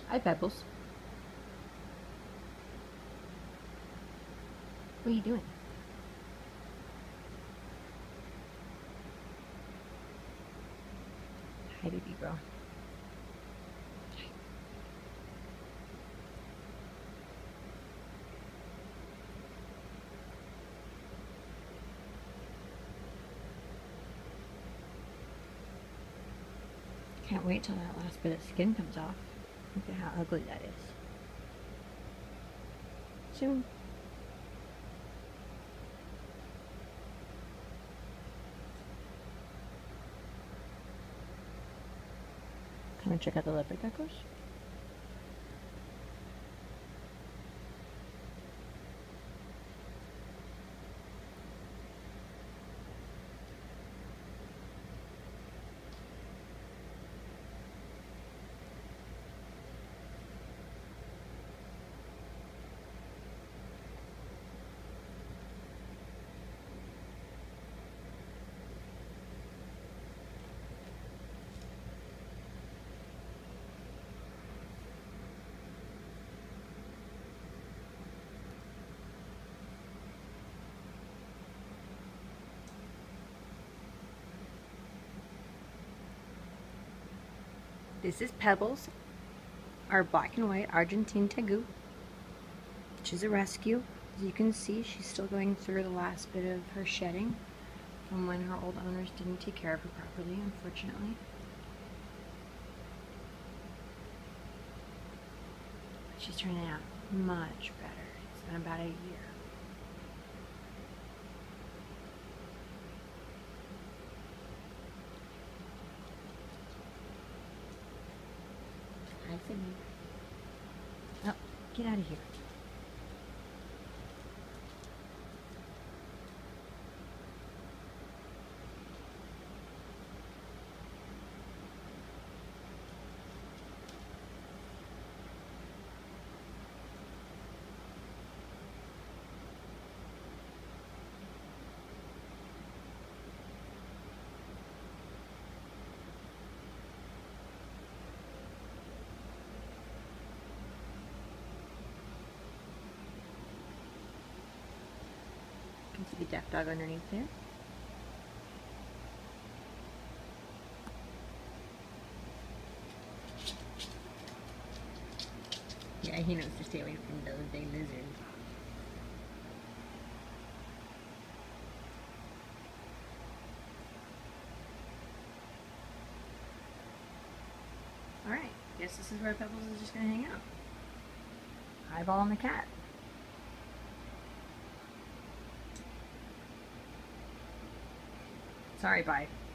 Hi, Pebbles. What are you doing? Hi, baby girl. Can't wait till that last bit of skin comes off. Look at how ugly that is. Soon. Come and check out the leopard geckos. This is Pebbles, our black and white Argentine Tegu. She's a rescue. As you can see, she's still going through the last bit of her shedding from when her old owners didn't take care of her properly, unfortunately. But she's turning out much better. It's been about a year. Hi, Sydney. Oh, get out of here. You can see the deaf dog underneath there. Yeah, he knows to stay away from those big lizards. Alright, guess this is where Pebbles is just gonna hang out. Eyeball on the cat. Sorry, bye.